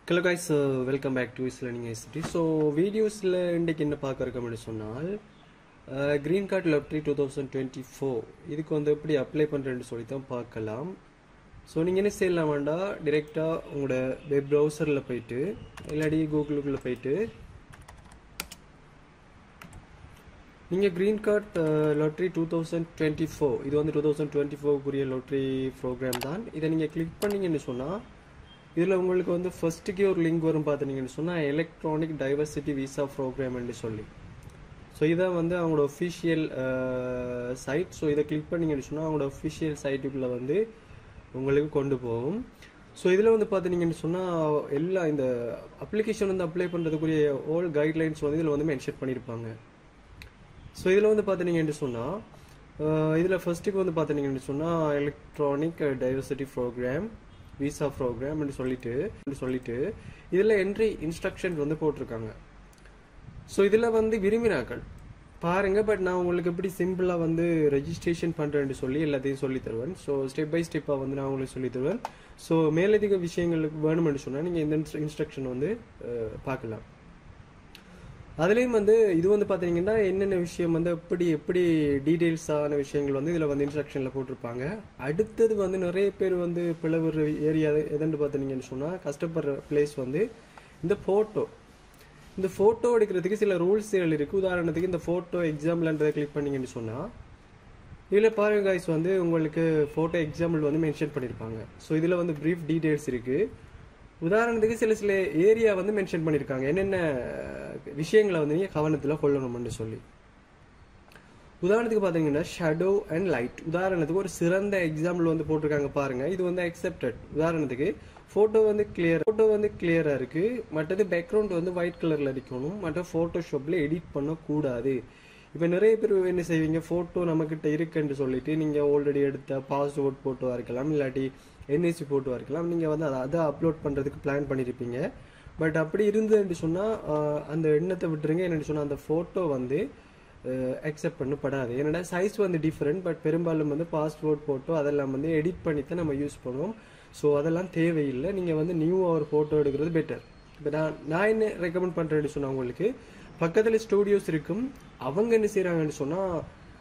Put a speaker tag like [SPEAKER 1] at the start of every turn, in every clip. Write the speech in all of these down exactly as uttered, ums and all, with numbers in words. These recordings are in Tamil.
[SPEAKER 1] Hello guys, uh, welcome back to Is Learning I C T. So videos la indiki enna paakarakam ennu sonnal green card lottery twenty twenty-four idukku vandu eppadi apply pandrendu solli dhaan paakalam. So neenga enna seiyalamanda direct ah ungoda web browser la poitu illadi Google ku la poitu neenga green card uh, lottery twenty twenty-four idu vandu twenty twenty-four kuriya lottery program dhaan. Idha neenga click panninga ennu sonna இதில் உங்களுக்கு வந்து ஃபர்ஸ்ட்டுக்கே ஒரு லிங்க் வரும் பார்த்தீங்கன்னு சொன்னால் எலக்ட்ரானிக் டைவர்சிட்டி விசா ப்ரோக்ராம்னு சொல்லி. ஸோ இதான் வந்து அவங்களோட ஒஃபிஷியல் சைட். ஸோ இதை கிளிக் பண்ணிங்கன்னு சொன்னால் அவங்களோட ஒஃபிஷியல் சைட்டுக்குள்ளே வந்து உங்களுக்கு கொண்டு போகும். ஸோ இதில் வந்து பார்த்தீங்கன்னு சொன்னால் எல்லா இந்த அப்ளிகேஷன் வந்து அப்ளை பண்ணுறதுக்குரிய ஆல் கைட்லைன்ஸ் வந்து இதில் வந்து மென்ஷன் பண்ணியிருப்பாங்க. ஸோ இதில் வந்து பார்த்தீங்கன்னு சொன்னால் இதில் ஃபர்ஸ்ட்டுக்கு வந்து பார்த்தீங்கன்னு சொன்னால் electronic diversity program visa program சொல்லிட்டு சொல்லிட்டு இதில் என்ட்ரி இன்ஸ்ட்ரக்ஷன்ஸ் வந்து போட்டிருக்காங்க. ஸோ இதில் வந்து விரும்பினாக்கள் பாருங்க. பட் நான் உங்களுக்கு எப்படி சிம்பிளாக வந்து ரெஜிஸ்ட்ரேஷன் பண்ணுறேன்னு சொல்லி எல்லாத்தையும் சொல்லி தருவேன். ஸோ ஸ்டெப் பை ஸ்டெப்பாக வந்து நான் உங்களுக்கு சொல்லி தருவேன். ஸோ மேலதிக விஷயங்களுக்கு வேணும்னு சொன்னால் நீங்கள் இந்த இன்ஸ்ட்ரக்ஷன் வந்து பார்க்கலாம். அதுலேயும் வந்து இது வந்து பார்த்தீங்கன்னா என்னென்ன விஷயம் வந்து எப்படி எப்படி டீட்டெயில்ஸான விஷயங்கள் வந்து இதில் வந்து இன்ஸ்ட்ரக்ஷனில் போட்டிருப்பாங்க. அடுத்தது வந்து நிறைய பேர் வந்து பிளவுற ஏரியா எதுன்னு பார்த்தீங்கன்னு சொன்னால் கஷ்டப்படுற பிளேஸ் வந்து இந்த ஃபோட்டோ. இந்த ஃபோட்டோ எடுக்கிறதுக்கு சில ரூல்ஸ்கள் இருக்குது. உதாரணத்துக்கு இந்த ஃபோட்டோ எக்ஸாம்பிள்ன்றதை கிளிக் பண்ணிங்கன்னு சொன்னால் இதில் பாருங்க காய்ஸ் வந்து உங்களுக்கு ஃபோட்டோ எக்ஸாம்பிள் வந்து மென்ஷன் பண்ணியிருப்பாங்க. ஸோ இதில் வந்து ப்ரீஃப் டீட்டெயில்ஸ் இருக்குது. உதாரணத்துக்கு சில சில ஏரியா வந்து மென்ஷன் பண்ணியிருக்காங்க என்னென்ன விஷயங்களை வந்து நீங்கள் கவனத்தில் கொள்ளணும்னு சொல்லி. உதாரணத்துக்கு பார்த்தீங்கன்னா ஷேடோ அண்ட் லைட். உதாரணத்துக்கு ஒரு சிறந்த எக்ஸாம்பிள் வந்து போட்டிருக்காங்க பாருங்க. இது வந்து அக்செப்டட். உதாரணத்துக்கு ஃபோட்டோ வந்து கிளியர் ஃபோட்டோ வந்து கிளியராக இருக்குது. மற்றது பேக்ரவுண்ட் வந்து ஒயிட் கலரில் அடிக்கணும். மற்ற ஃபோட்டோஷாப்பில் எடிட் பண்ணக்கூடாது. இப்போ நிறைய பேர் என்ன செய்வீங்க, ஃபோட்டோ நம்மக்கிட்ட இருக்குன்னு சொல்லிட்டு நீங்கள் ஆல்ரெடி எடுத்த பாஸ்வேர்ட் ஃபோட்டோவாக இருக்கலாம், இல்லாட்டி என்ஐசி ஃபோட்டோவாக இருக்கலாம். நீங்கள் வந்து அதை அதை அப்லோட் பண்ணுறதுக்கு பிளான் பண்ணியிருப்பீங்க. பட் அப்படி இருந்ததுன்னு சொன்னால் அந்த எண்ணத்தை விட்டுருங்க. என்னென்னு சொன்னால் அந்த ஃபோட்டோ வந்து அக்செப்ட் பண்ணப்படாது. ஏன்னா சைஸ் வந்து டிஃப்ரெண்ட். பட் பெரும்பாலும் வந்து பாஸ்போர்ட் ஃபோட்டோ அதெல்லாம் வந்து எடிட் பண்ணி தான் நம்ம யூஸ் பண்ணுவோம். ஸோ அதெல்லாம் தேவையில்லை. நீங்கள் வந்து நியூவாக ஒரு ஃபோட்டோ எடுக்கிறது பெட்டர். இப்போ நான் நான் என்ன ரெக்கமெண்ட் பண்ணுறேன்னு சொன்னால் உங்களுக்கு பக்கத்தில் ஸ்டூடியோஸ் இருக்கும். அவங்க என்ன செய்கிறாங்கன்னு சொன்னால்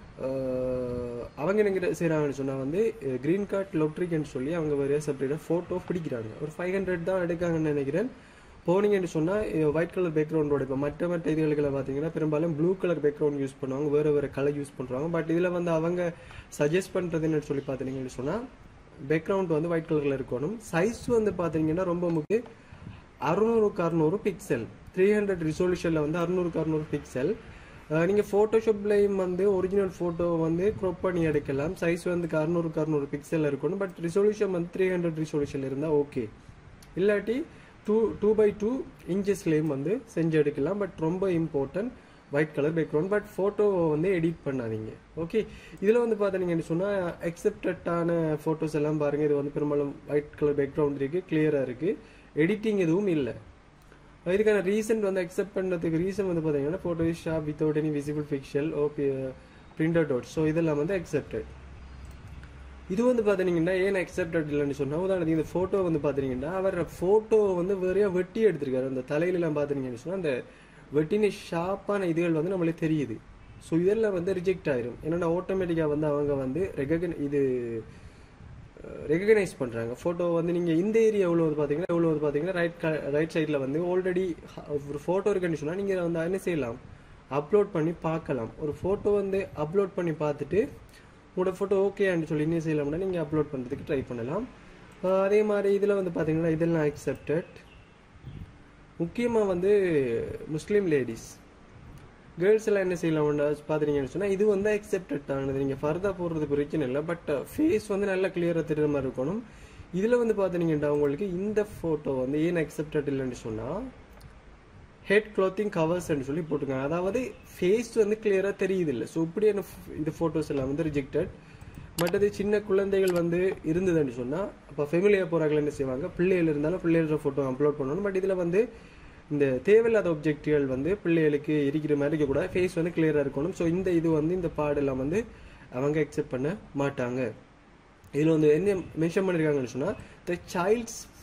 [SPEAKER 1] அவங்க என்ன செய்கிறாங்கன்னு சொன்னால் வந்து கிரீன் கார்ட் லொட்ரிக்குன்னு சொல்லி அவங்க வேறு செப்பரேட்டாக ஃபோட்டோ பிடிக்கிறாங்க. ஒரு ஃபைவ் ஹண்ட்ரட் தான் எடுக்காங்கன்னு நினைக்கிறேன். போனீங்கன்னு சொன்னால் ஒயிட் கலர் பேக்ரவுண்டோட இப்போ மற்ற மற்ற இதுகளுக்கு பார்த்தீங்கன்னா பெரும்பாலும் ப்ளூ கலர் பேக்ரவுண்ட் யூஸ் பண்ணுவாங்க, வேறு வேறு கலர் யூஸ் பண்ணுறாங்க. பட் இதில் வந்து அவங்க சஜஸ்ட் பண்ணுறதுன்னு சொல்லி பார்த்தீங்கன்னு சொன்னால் பேக்ரவுண்ட் வந்து ஒயிட் கலரில் இருக்கணும். சைஸ் வந்து பார்த்தீங்கன்னா ரொம்ப முக்கியம். அறுநூறுக்கு அறுநூறு பிக்சல் த்ரீ ஹண்ட்ரட் ரிசொல்யூஷனில் வந்து அறுநூறுக்கு அறுநூறு பிக்சல். நீங்கள் ஃபோட்டோஷாப்லையும் வந்து ஒரிஜினல் ஃபோட்டோ வந்து க்ரோப் பண்ணி எடுக்கலாம். சைஸ் வந்து அறுநூறுக்கு அறுநூறு பிக்சல் இருக்கணும். பட் ரிசொல்யூஷன் வந்து த்ரீ ஹண்ட்ரட் ரிசொல்யூஷன் இருந்தால் ஓகே. இல்லாட்டி டூ டூ பை டூ இன்ச்சஸ்லேயும் வந்து செஞ்சு எடுக்கலாம். பட் ரொம்ப important white colour background. But ஃபோட்டோவை வந்து எடிட் பண்ணாதீங்க. ஓகே. இதில் வந்து பார்த்தீங்கன்னு சொன்னால் அக்செப்டடான ஃபோட்டோஸ் எல்லாம் பாருங்கள். இது வந்து பெரும்பாலும் ஒயிட் கலர் பேக்ரவுண்ட் இருக்குது, கிளியராக இருக்குது, எடிட்டிங் எதுவும் இல்லை. இதுக்கான ரீசன் வந்து அக்செப்ட் பண்ணுறதுக்கு ரீசன் வந்து பார்த்தீங்கன்னா Photoshop without any visible pixel okay printed out. So இதெல்லாம் வந்து அக்செப்டட். இது வந்து பார்த்தீங்கன்னா ஏன் அக்செப்டட் இல்லைன்னு சொன்னால் உதாரணத்துக்கு இந்த ஃபோட்டோ வந்து பார்த்தீங்கன்னா அவர் ஃபோட்டோ வந்து வேறையா வெட்டி எடுத்திருக்காரு. அந்த தலையிலலாம் பார்த்தீங்கன்னு சொன்னால் அந்த வெட்டின ஷார்ப்பான இதுகள் வந்து நம்மளுக்கு தெரியுது. ஸோ இதெல்லாம் வந்து ரிஜெக்ட் ஆயிரும். ஏன்னா ஆட்டோமேட்டிக்காக வந்து அவங்க வந்து ரெகக்ன இது ரெகக்னைஸ் பண்ணுறாங்க. ஃபோட்டோ வந்து நீங்கள் இந்த ஏரியா எவ்வளோ வந்து பார்த்தீங்கன்னா எவ்வளோ வந்து பார்த்தீங்கன்னா ரைட் ரைட் சைடில் வந்து ஆல்ரெடி ஒரு ஃபோட்டோ இருக்குன்னு சொன்னால் நீங்கள் வந்து என்ன செய்யலாம், அப்லோட் பண்ணி பார்க்கலாம். ஒரு ஃபோட்டோ வந்து அப்லோட் பண்ணி பார்த்துட்டு உங்களோட ஃபோட்டோ ஓகேன்னு சொல்லி என்ன செய்யலாம்னா நீங்கள் அப்லோட் பண்ணுறதுக்கு ட்ரை பண்ணலாம். அதே மாதிரி இதில் வந்து பார்த்தீங்கன்னா இதெல்லாம் அக்செப்டட். முக்கியமாக வந்து முஸ்லீம் லேடிஸ் கேர்ள்ஸ் எல்லாம் என்ன செய்யலாம்னு பார்த்துட்டீங்கன்னு சொன்னால் இது வந்து அக்செப்டட் ஆனது. நீங்கள் ஃபர்தர் போடுறது பிரச்சனை இல்லை. பட் ஃபேஸ் வந்து நல்லா கிளியராக தெரியுற மாதிரி இருக்கணும். இதில் வந்து பார்த்துட்டீங்கன்னா உங்களுக்கு இந்த ஃபோட்டோ வந்து ஏன் அக்செப்டட் இல்லைன்னு சொன்னால் ஹெட் க்ளோத்திங் கவர்ஸ்ன்னு சொல்லி போட்டுருக்காங்க. அதாவது ஃபேஸ் வந்து கிளியராக தெரியுது இல்லை. ஸோ இப்படியான இந்த ஃபோட்டோஸ் எல்லாம் வந்து ரிஜெக்டட். பட் அது சின்ன குழந்தைகள் வந்து இருந்ததுன்னு சொன்னால் அப்போ ஃபெமிலியாக போகிறார்கள் என்ன செய்வாங்க, பிள்ளைகள் இருந்தாலும் பிள்ளைகளோட ஃபோட்டோ அப்லோட் பண்ணணும். பட் இதில் வந்து இந்த தேவையில்லாத ஒப்ஜெக்டுகள் வந்து பிள்ளைகளுக்கு இருக்கிற மாதிரி இருக்கக்கூடாது. ஃபேஸ் வந்து கிளியராக இருக்கணும். ஸோ இந்த இது வந்து இந்த பாடெல்லாம் வந்து அவங்க அக்செப்ட் பண்ண மாட்டாங்க. இதில் வந்து என்ன மென்ஷன் பண்ணியிருக்காங்கன்னு சொன்னால் the child's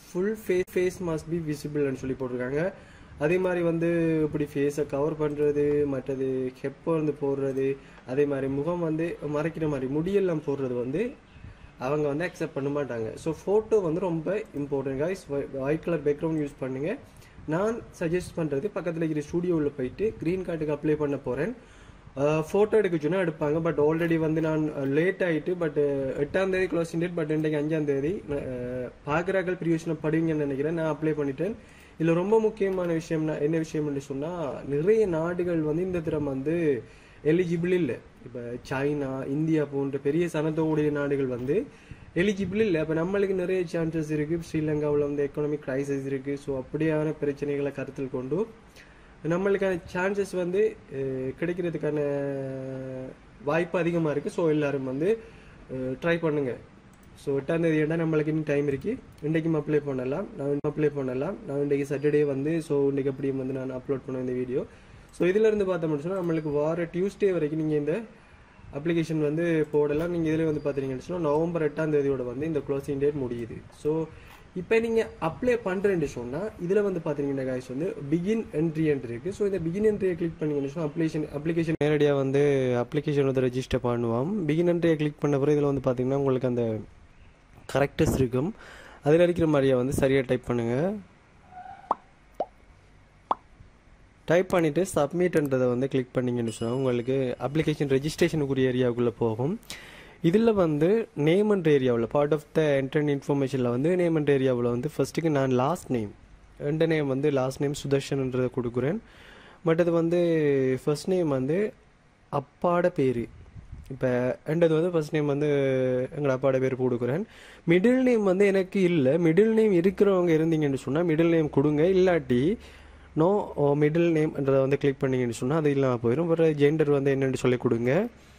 [SPEAKER 1] full face face must be விசிபிள்னு சொல்லி போட்டிருக்காங்க. அதே மாதிரி வந்து இப்படி ஃபேஸை கவர் பண்ணுறது, மற்றது ஹெப்பை வந்து போடுறது, அதே மாதிரி முகம் வந்து மறைக்கிற மாதிரி முடியெல்லாம் போடுறது வந்து அவங்க வந்து அக்செப்ட் பண்ண மாட்டாங்க. ஸோ ஃபோட்டோ வந்து ரொம்ப important guys. White colour background use பண்ணுங்கள். நான் சஜஸ்ட் பண்ணுறது பக்கத்தில் இருக்கிற ஸ்டூடியோவில் போயிட்டு க்ரீன் கார்டுக்கு அப்ளை பண்ண போகிறேன். ஃபோட்டோ எடுக்க சொன்னால் எடுப்பாங்க. பட் ஆல்ரெடி வந்து நான் லேட் ஆகிட்டு, பட் எட்டாம் தேதி க்ளோசிங் டேட், பட் இன்றைக்கு அஞ்சாம் தேதி பார்க்குறாக்கள் பிரயோஜனப்படுவீங்கன்னு நினைக்கிறேன். நான் அப்ளை பண்ணிட்டேன். இதில் ரொம்ப முக்கியமான விஷயம்னா என்ன விஷயம்னு சொன்னால், நிறைய நாடுகள் வந்து இந்த திறம் வந்து எலிஜிபிள் இல்லை. இப்போ சைனா, இந்தியா போன்ற பெரிய சனத்தோடைய நாடுகள் வந்து எலிஜிபிள் இல்லை. அப்போ நம்மளுக்கு நிறைய சான்சஸ் இருக்குது. ஸ்ரீலங்காவில் வந்து எக்கனாமிக் கிரைசிஸ் இருக்குது. ஸோ அப்படியான பிரச்சனைகளை கருத்தில் கொண்டு நம்மளுக்கான சான்சஸ் வந்து கிடைக்கிறதுக்கான வாய்ப்பு அதிகமாக இருக்குது. ஸோ எல்லோரும் வந்து ட்ரை பண்ணுங்கள். ஸோ எட்டாம் தேதி ஏன்னா நம்மளுக்கு இன்னும் டைம் இருக்குது. இன்றைக்கும் அப்ளை பண்ணலாம். நான் இன்னும் அப்ளை பண்ணலாம். நான் இன்றைக்கி சாட்டர்டே வந்து ஸோ இன்றைக்கி அப்படியும் வந்து நான் அப்லோட் பண்ணுவேன் இந்த வீடியோ. ஸோ இதிலேருந்து பார்த்தோம்னு சொன்னால் நம்மளுக்கு வார டியூஸ்டே வரைக்கும் நீங்கள் இந்த அப்ளிகேஷன் வந்து போடலாம். நீங்கள் இதில் வந்து பார்த்தீங்கன்னு சொன்னால் நவம்பர் எட்டாம் தேதியோட வந்து இந்த க்ளோசிங் டேட் முடியுது. ஸோ இப்போ நீங்கள் அப்ளை பண்ணுறேன்னு சொன்னால் இதில் வந்து பார்த்தீங்கன்னா காய்ஸ் வந்து பிகின் என்ட்ரி என்ட்ரி இருக்குது. ஸோ இந்த பிகின் என்ட்ரியை கிளிக் பண்ணிங்கன்னு சொன்னால் அப்ளிகேஷன் அப்ளிகேஷன் நேரடியாக வந்து அப்ளிகேஷன் வந்து ரெஜிஸ்டர் பண்ணுவோம். பிகின் என்ட்ரியை கிளிக் பண்ண பிறகு இதில் வந்து பார்த்தீங்கன்னா உங்களுக்கு அந்த கரெக்டஸ் இருக்கும். அதில் இருக்கிற மாதிரியா வந்து சரியாக டைப் பண்ணுங்கள். டைப் பண்ணிவிட்டு சப்மிட்ன்றதை வந்து கிளிக் பண்ணிங்கன்னு சொன்னால் உங்களுக்கு அப்ளிகேஷன் ரெஜிஸ்ட்ரேஷனுக்குரிய ஏரியாவுக்குள்ளே போகும். இதில் வந்து நேம் அண்ட் ஏரியாவில் பார்ட் ஆஃப் த என்ட்ரன் இன்ஃபர்மேஷனில் வந்து நேம் அண்ட் ஏரியாவில் வந்து ஃபஸ்ட்டுக்கு நான் லாஸ்ட் நேம் ரெண்டு நேம் வந்து லாஸ்ட் நேம் சுதர்ஷன்ன்றதை கொடுக்குறேன். பட் அது வந்து ஃபர்ஸ்ட் நேம் வந்து அப்பாட பேர். இப்போ ரெண்டது வந்து ஃபர்ஸ்ட் நேம் வந்து எங்களோட அப்பாட பேர் கொடுக்குறேன். மிடில் நேம் வந்து எனக்கு இல்லை. மிடில் நேம் இருக்கிறவங்க இருந்தீங்கன்னு சொன்னால் மிடில் நேம் கொடுங்க. இல்லாட்டி நோ மிடில் நேம்ன்றதை வந்து கிளிக் பண்ணிங்கன்னு சொன்னால் அது இல்லாமல் போயிடும். வேறு ஜெண்டர் வந்து என்னென்னு சொல்லி கொடுங்க.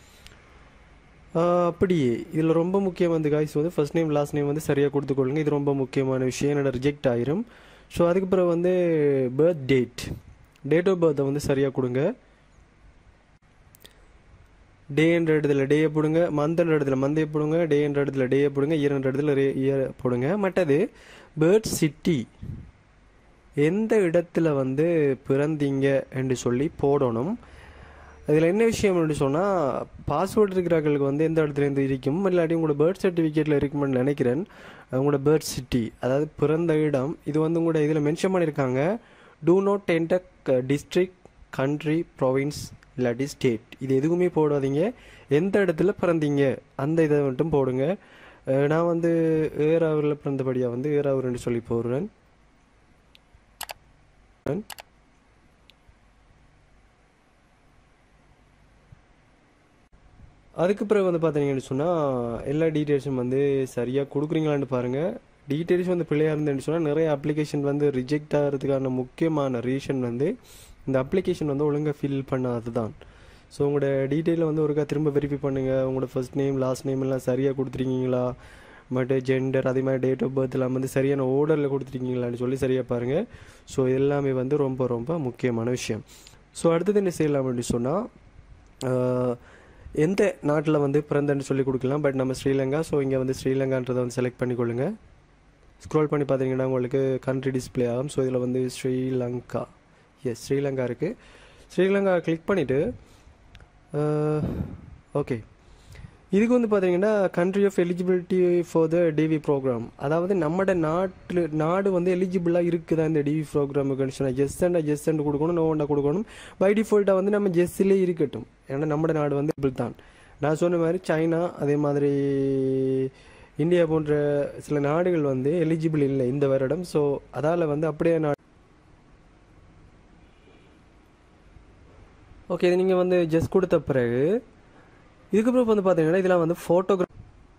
[SPEAKER 1] அப்படியே இதில் ரொம்ப முக்கியம் வந்து காய்ஸ் வந்து ஃபர்ஸ்ட் நேம் லாஸ்ட் நேம் வந்து சரியாக கொடுத்துக்கொள்ளுங்க. இது ரொம்ப முக்கியமான விஷயம். என்னோட ரிஜெக்ட் ஆயிரும். ஸோ அதுக்கப்புறம் வந்து பர்த் டேட் டேட் ஆஃப் பர்த்தை வந்து சரியாக கொடுங்க. டே என்ற இடத்துல டேயை போடுங்க. மந்த்ன்ற இடத்துல மந்தையை போடுங்க. டே என்ற இடத்துல டேயை போடுங்க. இயர் என்ற இடத்துல இயர் போடுங்க. மற்றது பர்த் சிட்டி எந்த இடத்துல வந்து பிறந்தீங்க என்று சொல்லி போடணும். அதில் என்ன விஷயம் அப்படின்னு சொன்னால் பாஸ்வேர்டு இருக்கிறவர்களுக்கு வந்து எந்த இடத்துலேருந்து இருக்கும், இல்லாட்டி உங்களோட பர்த் சர்டிஃபிகேட்டில் இருக்குமென்னு நினைக்கிறேன். உங்களோட பர்த் சிட்டி அதாவது பிறந்த இடம் இது வந்து உங்களோட இதில் மென்ஷன் பண்ணியிருக்காங்க. Do not enter district, country, province இல்லாட்டி ஸ்டேட் இது எதுவுமே போடாதீங்க. எந்த இடத்துல பிறந்தீங்க அந்த இதை மட்டும் போடுங்க. நான் வந்து ஏறாவூரில் பிறந்தபடியாக வந்து ஏறாவூர்னு சொல்லி போடுறேன். அதுக்கு பிறகு வந்து பார்த்தீங்கன்னு சொன்னால் எல்லா டீட்டெயில்ஸும் வந்து சரியாக கொடுக்குறீங்களான்னு பாருங்கள். டீட்டெயில்ஸ் வந்து பிள்ளையாக இருந்துன்னு சொன்னால் நிறைய அப்ளிகேஷன் வந்து ரிஜெக்ட் ஆகிறதுக்கான முக்கியமான ரீசன் வந்து இந்த அப்ளிகேஷன் வந்து ஒழுங்காக ஃபில் பண்ணாது தான். ஸோ உங்களோட டீட்டெயிலை வந்து ஒருக்கா திரும்ப வெரிஃபை பண்ணுங்கள். உங்களோட ஃபர்ஸ்ட் நேம் லாஸ்ட் நேம் எல்லாம் சரியாக கொடுத்துருக்கீங்களா, பட் ஜெண்டர் அதே மாதிரி டேட் ஆஃப் பர்த் எல்லாம் வந்து சரியான ஓர்டரில் கொடுத்துருக்கீங்களான்னு சொல்லி சரியாக பாருங்கள். ஸோ எல்லாமே வந்து ரொம்ப ரொம்ப முக்கியமான விஷயம். ஸோ அடுத்தது என்ன செய்யலாம் அப்படின்னு சொன்னால் எந்த நாட்டில் வந்து பிறந்தன்னு சொல்லி கொடுக்கலாம். பட் நம்ம ஸ்ரீலங்கா. ஸோ இங்கே வந்து ஸ்ரீலங்கான்றதை வந்து செலக்ட் பண்ணிக்கொள்ளுங்க. ஸ்க்ரோல் பண்ணி பார்த்தீங்கன்னா உங்களுக்கு கண்ட்ரி டிஸ்பிளே ஆகும். ஸோ இதில் வந்து ஸ்ரீலங்கா எஸ் ஸ்ரீலங்கா இருக்குது. ஸ்ரீலங்கா கிளிக் பண்ணிவிட்டு ஓகே இதுக்கு வந்து பார்த்தீங்கன்னா country of eligibility for the DV program, அதாவது நம்மட நாட்டில் நாடு வந்து எலிஜிபிளாக இருக்குதா இந்த டிவி ப்ரோக்ராமுக்கு சொன்னால் ஜெஸ் அண்ட் ஜெஸ் அண்ட் கொடுக்கணும், நோ ஒன்றா கொடுக்கணும். பை டிஃபால்ட்டாக வந்து நம்ம ஜெஸ்ஸிலே இருக்கட்டும். ஏன்னா நம்மட நாடு வந்து இப்படி தான். நான் சொன்ன மாதிரி சைனா அதே மாதிரி இந்தியா போன்ற சில நாடுகள் வந்து எலிஜிபிள் இல்லை இந்த வருடம். ஸோ அதால் வந்து அப்படியே நாடு ஓகே இது நீங்கள் வந்து ஜெஸ் கொடுத்த பிறகு இதுக்கப்புறம் வந்து பார்த்தீங்கன்னா இதெல்லாம் வந்து ஃபோட்டோகிராஃப்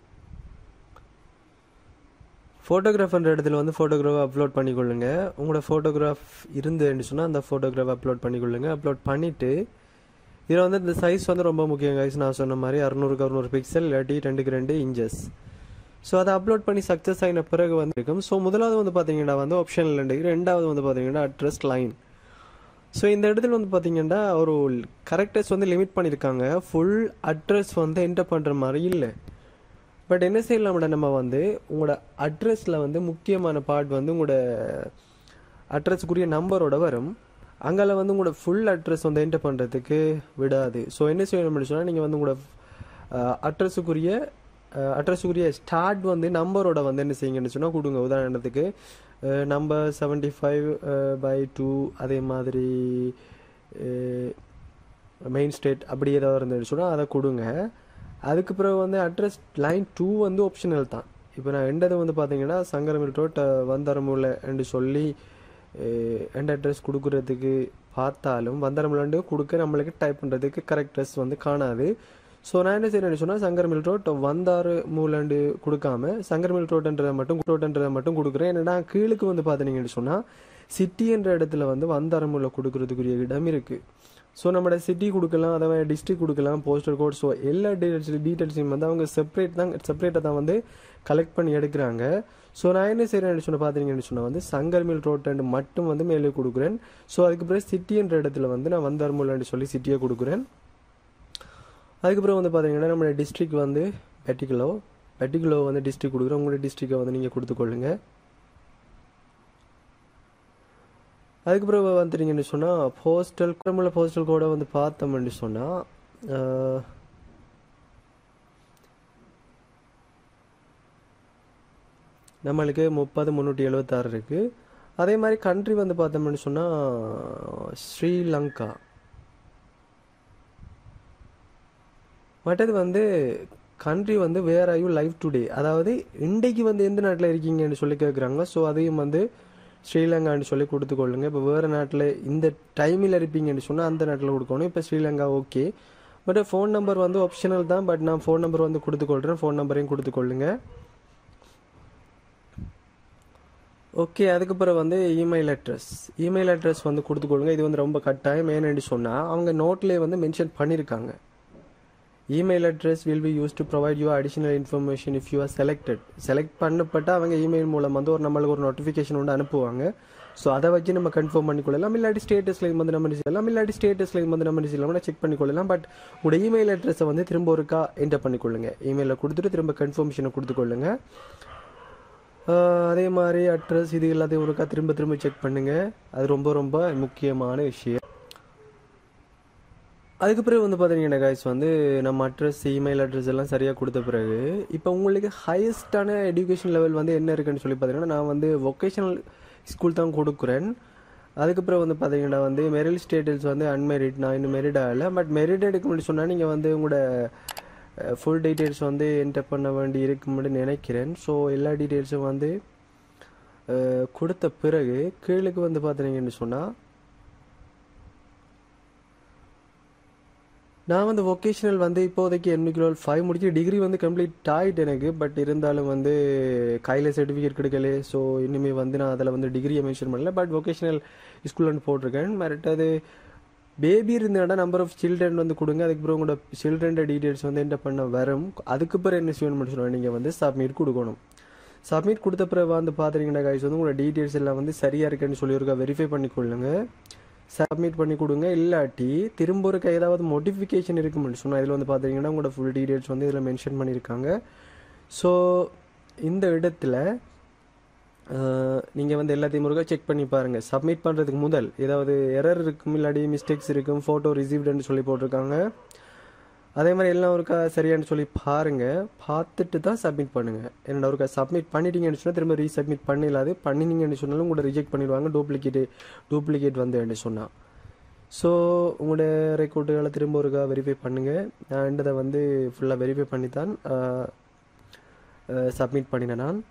[SPEAKER 1] ஃபோட்டோகிராஃபர் இடத்துல வந்து ஃபோட்டோகிராஃப் அப்லோட் பண்ணிக்கொள்ளுங்க. உங்களோட ஃபோட்டோகிராஃப் இருந்துன்னு சொன்னால் அந்த ஃபோட்டோகிராஃப் அப்லோட் பண்ணிக்கொள்ளுங்க. அப்லோட் பண்ணிவிட்டு இதில் வந்து இந்த சைஸ் வந்து ரொம்ப முக்கியம் கைஸ். நான் சொன்ன மாதிரி அறுநூறுக்கு அறுநூறு பிக்சல் இல்லாட்டி ரெண்டுக்கு ரெண்டு இன்ச்சஸ். ஸோ அதை அப்லோட் பண்ணி சக்ஸஸ் ஆகின பிறகு வந்து இருக்கும். ஸோ முதலாவது வந்து பார்த்தீங்கன்னா வந்து ஆப்ஷன் ரெண்டு, ரெண்டாவது வந்து பார்த்தீங்கன்னா அட்ரஸ் லைன். ஸோ இந்த இடத்துல வந்து பார்த்தீங்கன்னா ஒரு கரெக்டர்ஸ் வந்து லிமிட் பண்ணியிருக்காங்க. ஃபுல் அட்ரஸ் வந்து என்டர் பண்ணுற மாதிரி இல்லை. பட் என்ன செய்யலாம்டா நம்ம வந்து உங்களோட அட்ரஸில் வந்து முக்கியமான பார்ட் வந்து உங்களோட அட்ரஸுக்குரிய நம்பரோட வரும். அங்கே வந்து உங்களோட ஃபுல் அட்ரஸ் வந்து என்டர் பண்ணுறதுக்கு விடாது. ஸோ என்ன செய்யணும்னு சொன்னால் நீங்கள் வந்து உங்களோட அட்ரஸுக்குரிய அட்ரஸுக்குரிய ஸ்டார்ட் வந்து நம்பரோட வந்து என்ன செய்யுங்கன்னு சொன்னால் கொடுங்க. உதாரணத்துக்கு number seventy five by two, அதே மாதிரி மெயின் ஸ்ட்ரீட் அப்படி ஏதாவது இருந்துன்னு சொன்னால் அதை கொடுங்க. அதுக்கு பிறகு வந்து அட்ரஸ் லைன் டூ வந்து ஆப்ஷனல் தான். இப்போ நான் ரெண்டது வந்து பார்த்தீங்கன்னா சங்கரமில் ரோட் வந்தரமுல என்று சொல்லி எண்ட் அட்ரஸ் கொடுக்குறதுக்கு பார்த்தாலும் வந்தரமுலண்டு கொடுக்க நம்மளுக்கு டைப் பண்ணுறதுக்கு கரெக்ட் ட்ரெஸ் வந்து காணாது. ஸோ நான் என்ன செய்யணும்னு சொன்னால் சங்கரமில் ரோட் வந்தாறு மூலண்டு கொடுக்காம சங்கரமில் ரோட்ன்றதை மட்டும் ரோட்ன்றதை மட்டும் கொடுக்குறேன். என்னடா கீழுக்கு வந்து பார்த்தீங்கன்னு சொன்னால் சிட்டி என்ற இடத்துல வந்து வந்தாரமுல கொடுக்குறதுக்குரிய இடம் இருக்குது. ஸோ நம்மளோட சிட்டி கொடுக்கலாம், அதை டிஸ்ட்ரிக்ட் கொடுக்கலாம், போஸ்டல் கோட். ஸோ எல்லா டீட்டெயில்ஸ் டீட்டெயில்ஸையும் வந்து அவங்க செப்பரேட் தான் செப்பரேட்டாக தான் வந்து கலெக்ட் பண்ணி எடுக்கிறாங்க. ஸோ நான் என்ன செய்கிறேன்னு சொன்னால் பார்த்தீங்கன்னு சொன்னால் வந்து சங்கர்மில் ரோட் மட்டும் வந்து மேலே கொடுக்குறேன். ஸோ அதுக்கு பிறகு சிட்டி என்ற இடத்துல வந்து நான் வந்தார்முலன்னு சொல்லி சிட்டியை கொடுக்குறேன். அதுக்கப்புறம் வந்து பார்த்தீங்கன்னா நம்மளோட டிஸ்ட்ரிக்ட் வந்து பெட்டிகுலோ பெட்டிகுலோ வந்து டிஸ்ட்ரிக்ட் கொடுக்குறேன். உங்களோட டிஸ்ட்ரிக்டை வந்து நீங்கள் கொடுத்துக்கொள்ளுங்க. அதுக்கப்புறம் வந்துட்டீங்கன்னு சொன்னால் போஸ்டல் நம்மள போஸ்டல் கோடை வந்து பார்த்தோம்னு சொன்னால் நம்மளுக்கு முப்பது முந்நூற்றி எழுபத்தாறு இருக்குது. அதே மாதிரி கண்ட்ரி வந்து பார்த்தோம்னு சொன்னால் ஸ்ரீலங்கா. மற்றது வந்து கண்ட்ரி வந்து where are you live today, அதாவது இன்றைக்கு வந்து எந்த நாட்டில் இருக்கீங்கன்னு சொல்லி கேட்குறாங்க. ஸோ அதையும் வந்து ஸ்ரீலங்கான்னு சொல்லி கொடுத்துக்கொள்ளுங்க. இப்போ வேறு நாட்டில் இந்த டைமில் இருப்பீங்கன்னு சொன்னால் அந்த நாட்டில் கொடுக்கணும். இப்போ Sri Lanka okay. But phone number வந்து ஆப்ஷனல் தான். பட் நான் ஃபோன் நம்பர் வந்து கொடுத்துக்கொள்கிறேன். ஃபோன் நம்பரையும் கொடுத்துக்கொள்ளுங்க. ஓகே. அதுக்கப்புறம் வந்து இமெயில் அட்ரஸ் இமெயில் அட்ரஸ் வந்து கொடுத்துக்கொள்ளுங்க. இது வந்து ரொம்ப கட்டாயம். ஏன்னு சொன்னால் அவங்க நோட்லேயே வந்து மென்ஷன் பண்ணியிருக்காங்க. Email address will be use to provide you additional information if you are selected. Select பண்ணப்பட்டால் அவங்க இமெயில் மூலம் வந்து ஒரு நம்மளுக்கு ஒரு நோட்டிஃபிகேஷன் வந்து அனுப்புவாங்க. ஸோ அதை வச்சு நம்ம கன்ஃபார்ம் பண்ணிக்கொள்ளலாம். இல்லாட்டி ஸ்டேட்டஸ்லையும் வந்து நம்ம செய்யலாம். இல்லாட்டி ஸ்டேட்டஸ்லையும் வந்து நம்ம செய்யலாம், செக் பண்ணிக்கொள்ளலாம். பட் உங்களோட இமெயில் அட்ரஸை வந்து திரும்ப ஒருக்கா என்டர் பண்ணிக்கொள்ளுங்க. இமெயிலில் கொடுத்துட்டு திரும்ப கன்ஃபர்மேஷனை கொடுத்துக்கொள்ளுங்க. அதே மாதிரி அட்ரஸ் இது எல்லாத்தையும் ஒருக்கா திரும்ப திரும்ப செக் பண்ணுங்கள். அது ரொம்ப ரொம்ப முக்கியமான விஷயம். அதுக்கு பிறகு வந்து பார்த்தீங்கன்னா கைஸ் வந்து நம்ம அட்ரஸ் இமெயில் அட்ரஸ் எல்லாம் சரியாக கொடுத்த பிறகு இப்போ உங்களுக்கு ஹையஸ்டான எஜுகேஷன் லெவல் வந்து என்ன இருக்குன்னு சொல்லி பார்த்தீங்கன்னா நான் வந்து வொக்கேஷனல் ஸ்கூல் தான் கொடுக்குறேன். அதுக்கப்புறம் வந்து பார்த்தீங்கன்னா வந்து மெரிட் ஸ்டேட்டஸ் வந்து அன்மெரிட். நான் இன்னும் மெரிட் ஆகலை. பட் மெரிட் எடுக்க முடியும் சொன்னால் நீங்கள் வந்து உங்களோட ஃபுல் டீட்டெயில்ஸ் வந்து என்டர் பண்ண வேண்டி இருக்கும்னு நினைக்கிறேன். ஸோ எல்லா டீட்டெயில்ஸும் வந்து கொடுத்த பிறகு கீழுக்கு வந்து பார்த்தீங்கன்னு சொன்னால் நான் வந்து வொக்கேஷனல் வந்து இப்போதைக்கு எண்ணிக்கோ ஃபைவ் முடிச்சு டிகிரி வந்து கம்ப்ளீட் ஆகிட்டு எனக்கு. பட் இருந்தாலும் வந்து கையில் சர்டிஃபிகேட் கிடைக்கல. ஸோ இனிமேல் வந்து நான் அதில் வந்து டிகிரியை மென்ஷன் பண்ணல. பட் வொக்கேஷனல் ஸ்கூல் வந்து போட்டிருக்கேன். மறுட்டது பேபி இருந்தாண்டா நம்பர் ஆஃப் சில்ட்ரன் வந்து கொடுங்க. அதுக்கப்புறம் உங்களோட சில்ட்ரன் டீட்டெயில்ஸ் வந்து என்ன பண்ண வரும். அதுக்கப்புறம் என்ன செய்யணும்னு சொன்னால் நீங்கள் வந்து சப்மிட் கொடுக்கணும். சப்மிட் கொடுத்த பிறகு வந்து பார்த்துட்டீங்கன்னா கைஸ் வந்து உங்களோட டீட்டெயில்ஸ் எல்லாம் வந்து சரியாக இருக்குன்னு சொல்லி ஒருக்கா வெரிஃபை பண்ணிக்கொள்ளுங்க. சப்மிட் பண்ணி கொடுங்க. இல்லாட்டி திரும்ப ஒரு ஏதாவது மோட்டிஃபிகேஷன் இருக்குன்னு சொன்னால் இதில் வந்து பார்த்தீங்கன்னா உங்களோட ஃபுல் டீட்டெயில்ஸ் வந்து இதில் மென்ஷன் பண்ணியிருக்காங்க. ஸோ இந்த இடத்துல நீங்கள் வந்து எல்லாத்தையும் முருகா செக் பண்ணி பாருங்கள். சப்மிட் பண்ணுறதுக்கு முதல் ஏதாவது எரர் இருக்கும், இல்லாட்டி மிஸ்டேக்ஸ் இருக்கும், ஃபோட்டோ ரிசீவ்டுன்னு சொல்லி போட்டிருக்காங்க. அதே மாதிரி எல்லாம் ஒருக்கா சரியானு சொல்லி பாருங்கள். பார்த்துட்டு தான் சப்மிட் பண்ணுங்கள். என்னோட ஒருக்கா சப்மிட் பண்ணிட்டீங்கன்னு சொன்னால் திரும்ப ரீசப்மிட் பண்ணிடலாது. பண்ணினீங்கன்னு சொன்னாலும் உங்களோட ரிஜெக்ட் பண்ணிடுவாங்க. டூப்ளிகேட்டு டூப்ளிகேட் வந்து சொன்னால். ஸோ உங்களோட ரெக்கார்டுகளை திரும்ப ஒருக்கா வெரிஃபை பண்ணுங்கள். நான் ரெண்டதை வந்து ஃபுல்லாக வெரிஃபை பண்ணி தான் சப்மிட் பண்ணினேன் நான்.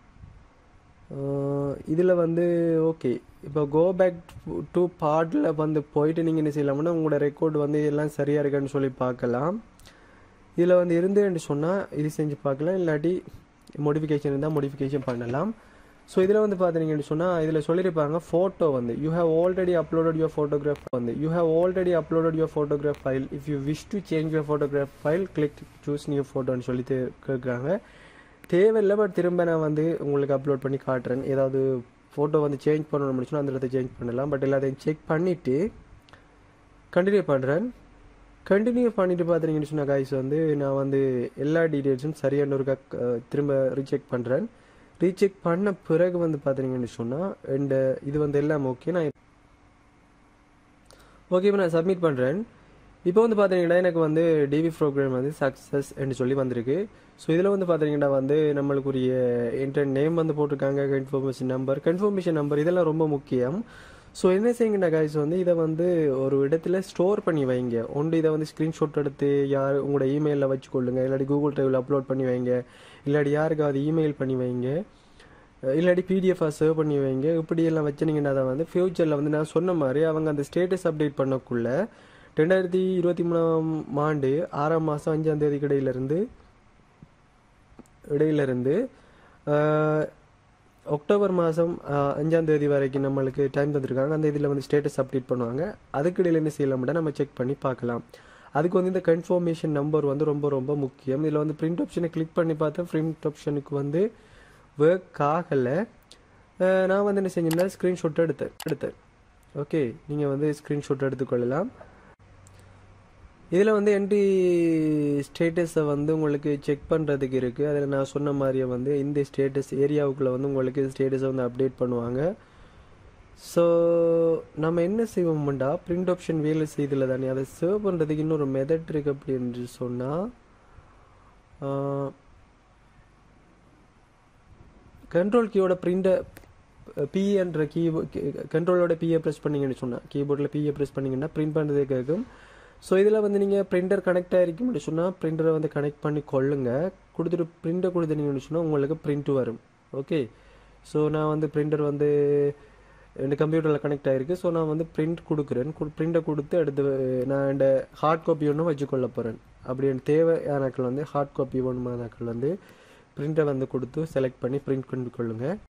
[SPEAKER 1] இதில் வந்து ஓகே. இப்போ கோ பேக் டு பார்ட்டில் வந்து போயிட்டு நீங்கள் என்ன செய்யலாம்னா உங்களோட ரெக்கார்டு வந்து எல்லாம் சரியாக இருக்கான்னு சொல்லி பார்க்கலாம். இதில் வந்து இருந்துன்னு சொன்னால் இது செஞ்சு பார்க்கலாம். இல்லாட்டி மோடிஃபிகேஷன் இருந்தால் மோடிஃபிகேஷன் பண்ணலாம். ஸோ இதில் வந்து பார்த்தீங்கன்னு சொன்னால் இதில் சொல்லியிருப்பாங்க ஃபோட்டோ வந்து you have already uploaded your photograph வந்து you have already uploaded your photograph file. If you wish to change your photograph file click choose new ஃபோட்டோன்னு சொல்லி கேட்குறாங்க. தேவையில்லை. பட் திரும்ப நான் வந்து உங்களுக்கு அப்லோட் பண்ணி காட்டுறேன். ஏதாவது ஃபோட்டோ வந்து சேஞ்ச் பண்ணணும்னு சொன்னால் அந்த இடத்த சேஞ்ச் பண்ணலாம். பட் எல்லாத்தையும் செக் பண்ணிவிட்டு கண்டினியூ பண்ணுறேன். கண்டினியூ பண்ணிட்டு பார்த்தீங்கன்னு சொன்னால் காய்ஸ் வந்து நான் வந்து எல்லா டீட்டெயில்ஸும் சரியான ஒரு திரும்ப ரீசெக் பண்ணுறேன். ரீசெக் பண்ண பிறகு வந்து பார்த்தீங்கன்னு சொன்னால் அண்ட் இது வந்து எல்லாம் ஓகே. நான் ஓகே இப்போ நான் சப்மிட் பண்ணுறேன். இப்போ வந்து பார்த்தீங்கன்னா எனக்கு வந்து டிவி ப்ரோக்ராம் வந்து சக்ஸஸ் என்று சொல்லி வந்திருக்கு. ஸோ இதில் வந்து பார்த்தீங்கன்னா வந்து நம்மளுக்குரிய இன்டர்நெட் நேம் வந்து போட்டிருக்காங்க, கன்ஃபர்மேஷன் நம்பர் கன்ஃபர்மேஷன் நம்பர் இதெல்லாம் ரொம்ப முக்கியம். ஸோ என்ன செய்யுங்கண்ணா காய்ஸ் வந்து இதை வந்து ஒரு இடத்துல ஸ்டோர் பண்ணி வைங்க. ஒன்று இதை வந்து ஸ்க்ரீன்ஷாட் எடுத்து யார் உங்களோட இமெயிலில் வச்சுக்கொள்ளுங்க, இல்லாட்டி கூகுள் ட்ரைவில் அப்லோட் பண்ணி வைங்க, இல்லாட்டி யாருக்காவது இமெயில் பண்ணி வைங்க, இல்லாட்டி பிடிஎஃபாக சேவ் பண்ணி வைங்க. இப்படியெல்லாம் வச்சுனீங்கன்னா அதை வந்து ஃப்யூச்சரில் வந்து நான் சொன்ன மாதிரி அவங்க அந்த ஸ்டேட்டஸ் அப்டேட் பண்ணக்குள்ள ரெண்டாயிரத்தி இருபத்தி மூணாம் ஆண்டு ஆறாம் மாதம் அஞ்சாம் தேதிக்கு இடையிலிருந்து இடையிலிருந்து அக்டோபர் மாதம் அஞ்சாம் தேதி வரைக்கும் நம்மளுக்கு டைம் தந்துருக்காங்க. அந்த இதில் வந்து ஸ்டேட்டஸ் அப்டேட் பண்ணுவாங்க. அதுக்கு இடையில என்ன செய்யலாம் நம்ம செக் பண்ணி பார்க்கலாம். அதுக்கு வந்து இந்த கன்ஃபர்மேஷன் நம்பர் வந்து ரொம்ப ரொம்ப முக்கியம். இதில் வந்து பிரிண்ட் ஆப்ஷனை கிளிக் பண்ணி பார்த்தேன். பிரிண்ட் ஆப்ஷனுக்கு வந்து ஒர்க் ஆகலை. நான் வந்து என்ன செஞ்சேன்னா ஸ்க்ரீன்ஷாட் எடுத்தேன் எடுத்தேன் ஓகே, நீங்கள் வந்து ஸ்க்ரீன்ஷாட் எடுத்துக்கொள்ளலாம். இதில் வந்து என்ட்ரி ஸ்டேட்டஸை வந்து உங்களுக்கு செக் பண்ணுறதுக்கு இருக்குது. அதில் நான் சொன்ன மாதிரியே வந்து இந்த ஸ்டேட்டஸ் ஏரியாவுக்குள்ளே வந்து உங்களுக்கு ஸ்டேட்டஸை வந்து அப்டேட் பண்ணுவாங்க. ஸோ நம்ம என்ன செய்வோம்டா பிரிண்ட் ஆப்ஷன் வேலை செய்தில் தானே அதை சேவ் பண்ணுறதுக்கு இன்னொரு மெத்தட் இருக்குது. அப்படி என்று சொன்னால் கண்ட்ரோல் கீயோட பிரிண்டை பி என்ற கீ கண்ட்ரோலோட பிஏ ப்ரெஸ் பண்ணிங்கன்னு சொன்னால் கீபோர்டில் பிஏ ப்ரெஸ் பண்ணிங்கன்னா பிரிண்ட் பண்ணுறதே கேட்கும். ஸோ இதில் வந்து நீங்கள் பிரிண்டர் கனெக்ட் ஆகிருக்கும்னு சொன்னால் பிரிண்டரை வந்து கனெக்ட் பண்ணி கொள்ளுங்க. கொடுத்துட்டு பிரிண்டை கொடுத்துட்டீங்கன்னு சொன்னால் உங்களுக்கு பிரிண்ட் வரும். ஓகே, ஸோ நான் வந்து பிரிண்டர் வந்து என் கம்ப்யூட்டரில் கனெக்ட் ஆகிருக்கு. ஸோ நான் வந்து பிரிண்ட் கொடுக்குறேன். பிரிண்டை கொடுத்து அடுத்து நான் இந்த ஹார்ட் காப்பி ஒன்று வச்சுக்கொள்ள போகிறேன். அப்படி எனக்கு தேவையானாக்கள் வந்து ஹார்ட் காப்பி ஒன்றுமானாக்கள் வந்து பிரிண்டை வந்து கொடுத்து செலக்ட் பண்ணி பிரிண்ட் கொண்டு கொள்ளுங்கள்.